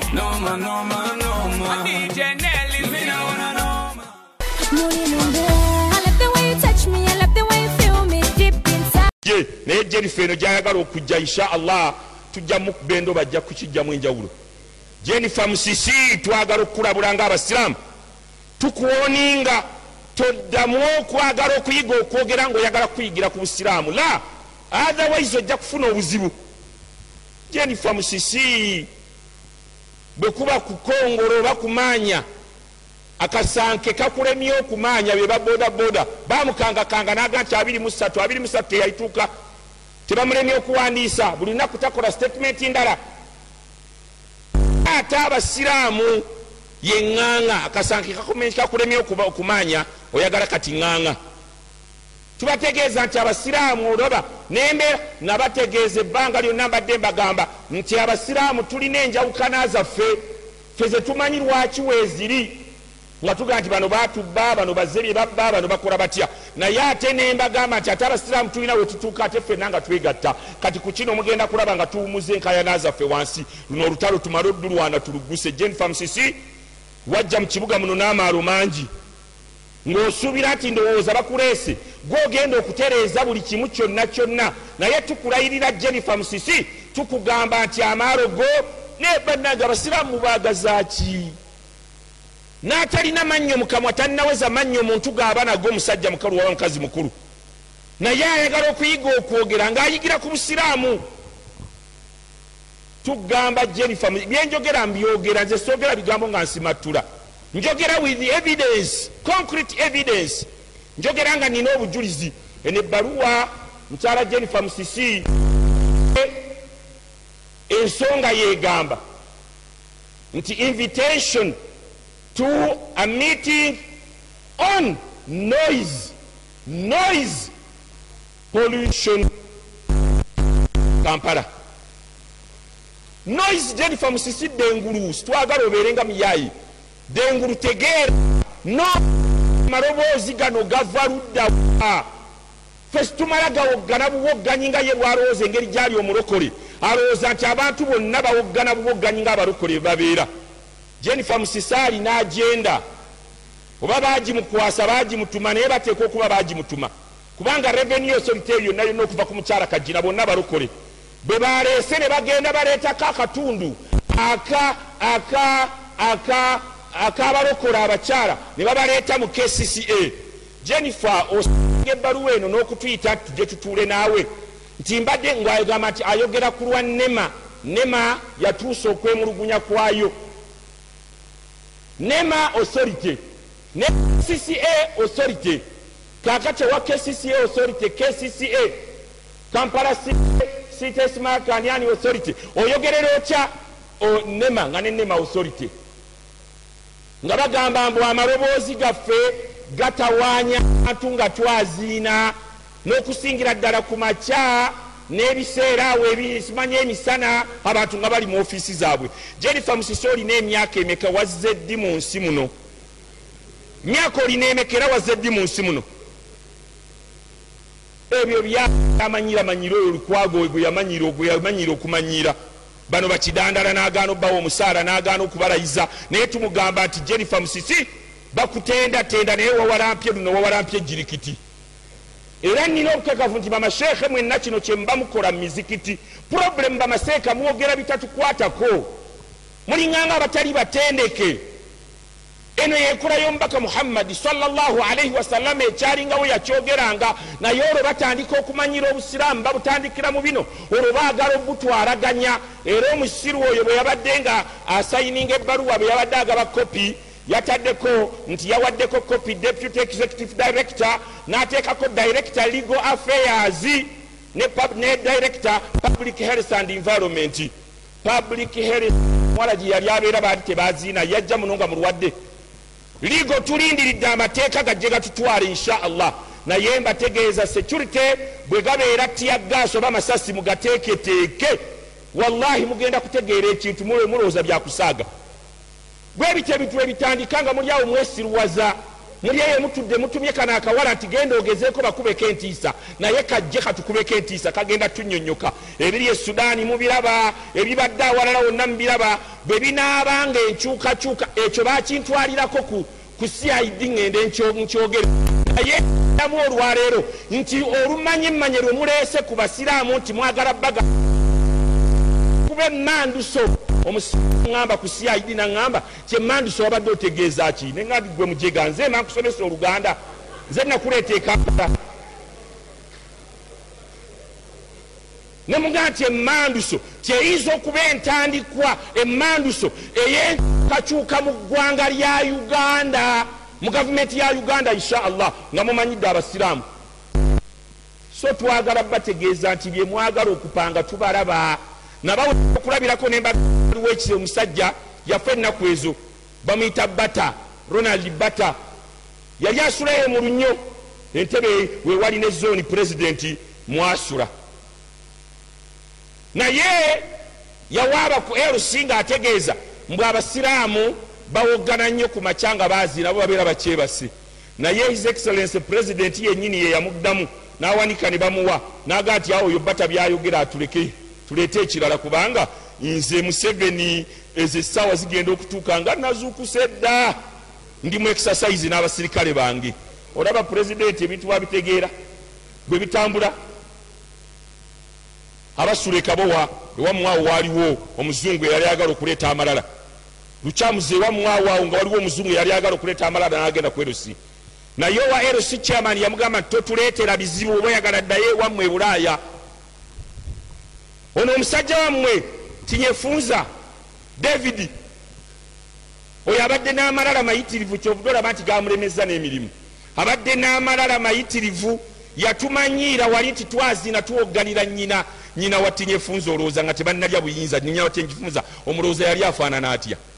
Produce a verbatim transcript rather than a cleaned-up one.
Noma, Noma, Noma. D J Nelly, me no wanna Noma. I love the way you touch me, I love the way you feel me deep inside. Je, ne Janepher no jayagala okujja insha Allah tujja mu bendo bajja kukijja mu enjawulo. Janepher musisi twagala okulabula nga abasiramu tukuoninga toddamu okwagala okuyiga okwogera ng'oyagala kuyigira ku busiraamu la otherwise ojja kufuna obuzibu. Janepher musisi bwe kuba kukongolo oba kumanya akasanke kakulemye okumanya be baboda boda bamukangakanga naga nti abiri mu ssatu abiri mu ssatu teyayituuka tebamulemye okuwandiisa buli lunaku takola statement ndala ate abasiraamu ye ŋŋaŋa akasanke kakulemye okumanya oyagala kati ŋŋaŋa. Tubategeeza nti abasiraamu olaba nembeera nabategeeza ebbanga lyonna mbadde mbagamba nti abasiraamu tulina enjawukana zaffe ffe ze tumanyi lwaki weeziri nga tugaa nti bano batubba bano bazze bye babba bano bakola batya naye ate nembagamba nti ate abasiraamu tulina we tutuuka ate ffenna nga twegatta kati ku kino mugenda kulaba nga tuwumuza enkayana zaffe wansi luno olutalo tumale oddulwana tulugguse. Janepher musisi wajja mu kibuga muno n'amaalo mangi ng'osuubira nti ndowooza bakuleese gw'ogenda okutereeza buli kimu kyonna kyonna naye tukulayirira Janepher musisi tukugamba nti amaalo go ne bannange abasiraamu mubaagazaaki n'atalina mannyo mu kamwa tannaweza mannyo muntu gaaba nago omusajja mukalu waba mukazi mukulu naye ayagala okuyiga okwogera ng'ayigira ku busiraamu. Tugamba Janepher byenjogera mbyogera nze soogera bigambo nga nsimattula njogera with evidence concrete evidence njogera nga nina obujulizi. Eno ebbaluwa mukyala Janepher musisi ensonga yegamba nti invitation to a meeting on noise noise pollution Kampala. Noise Janepher musisi dengulu twagala obeerenga muyayi dengulu tegeera no maroboozi gano gava ludda ffe situmala gawoggana buwogganyi nga ye lwalowooza engeri gyali omulokole alowooza nti abantu bonna bawoggana buwogganyi nga abalokole babeera. Janepher musisi alina agenda oba baagimukwasa baagimutuma naye bateeka okuba baagimutuma kubanga revenue authority eyo yonna yonna okuva ku mukyala Kajjina bonna balokole bwe baleese ne bagenda baleetako akatundu aka aka aka akabalokole abakyala ne babaleeta mu K C C A. Janepher osanga ebbaluwa eno n'okutuyita tujje tutuule naawe nti mbadde ng'agamba nti ayogera ku lwa nema nema yatuusa okwemulugunya kwayo nema authority ne K C C A authority kakati wa K C C A authority K C C A Kampala City Smart Canyon authority oyogerera otya nema nga ne nema authority nga bagamba mbu amaloboozi gaffe gatawaanya abantu nga twaziina n'okusingira ddala ku makya n'ebiseera awo ebisimanya emisana abantu nga bali mu ofiisi zaabwe. Janepher musisi olina emyaka emeka wazze ddi mu nsi muno? Myaka olina emeka era wazze ddi mu nsi muno? Ebyo byamanyira manyira oyo olukwago gwe yamanyira ogwe yamanyira okumanyira bano bakidandala n'agaana obbawo omusaala n'agaana okubalayiza naye tumugamba nti Janepher musisi bakutenda tenda naye wawalampye luno wawalampye ejjirikiti era nina obukakavu nti bamasheekhe mwenna kino kye muba mukola mu mizikiti problemu bamaseeka mwogera bitatukwatako mulinganga abatali batendeke. Eno yekola y'omubaka Muhammad sallallahu alaihi wasallam ekyalingawo yakyogeranga naye olwo batandika okumanyira obusiraamu babutandikira mu bino olwo baagala obutwaraganya era omusiru oyo bwe yabadde nga asayininga ebbaluwa bwe yabadde agaba kopi yataddeko nti yawaddeko kopi deputy executive director n'ateekako director legal affairs ne, ne director public health and environment. Public health mwala gye yali abeera baali tebaziina yajja muno nga mulwadde ligo tulindiridde amateeka gajje gatutwala insha Allah naye mbategeeza security bwe gabeera tiyaggaasi oba amasasi mugateeketeeke wallahi mugenda kutegeera ekintu mulowooza byakusaaga bwe bityo ebintu ebitandika nga muli awo mwesiruwaza muli eyo mutudde mutumye kana akawala nti genda ogezeeko bakubeko entiisa naye kajje katukubeko entiisa kagenda tunyonyoka ebiri e Sudaani mubiraba ebibadde awalala wonna mubiraba bwe binaabanga enkyukakyuka ekyo bakintwalirako ku ku C I D ngende nkyogere naye damu olwaleero nti olumanyi mmanye lwe muleese ku basiraamu nti mwagala baga kuba emmanduso omusangamba ku C I D naŋŋamba ti emmanduso wabadde otegeeza ki ne ŋŋambi gwe mujega nze ema nkusomesa Oluganda nze nakuleeta ekambala ne mugamba nti emmanduso kyeyinza okuba entandikwa emmanduso ey'enkakyuka mu ggwanga lya Uganda mu gavumenti ya Uganda insha Allah nga mumanyidde abasiraamu so twagala bategeeza nti bye mwagala okupanga tubalaba nabawe okulabirako nembaliwo ekise omusajja yafe ennaku ezo bamuyita Bata Ronald Bata yali asulayo mu lunnyo entebe wewali ne zoni pulezidenti mwasula naye yawaaba ku L C nga ategeeza mbwe abasiraamu bawogana nnyo ku macyanga baazi nabo babeera bakyebase naye his excellence president yennyini ye yamuddamu n'awanika ne bamuwa n'agaa nti awo oyo Bata byayogera atuleke tuleete ekirala kubanga nze Museveni ezo essaawa zigenda okutuuka nga nazuukuse dda ndi mu exercise n'abasirikale bange olaba pulezidenti ebintu babitegeera bwe bitambula abasula ekabowa ewamwawo waaliwo omuzungu eyali agala okuleeta amalala lukyamuze ewamwawo awo nga waliwo omuzungu eyali agala okuleeta amalala n'agenda ku L C naye owa L C chairman yamugamba nti totuleetera bizibu oba oyagala ddayo ewammwe e Bulaaya ono omusajja wammwe tinyefunza David oyo abadde n'amalala mayitirivu kyovuga olaba nti gamulemeza n'emirimu abadde n'amalala mayitirivu yatumanyiira wali nti twazina tuwogganira nnyina nyina wa tinyefunza olowooza nga tebannalya buyinza nyina wa tinyefunza omulowooza yali afaanana atya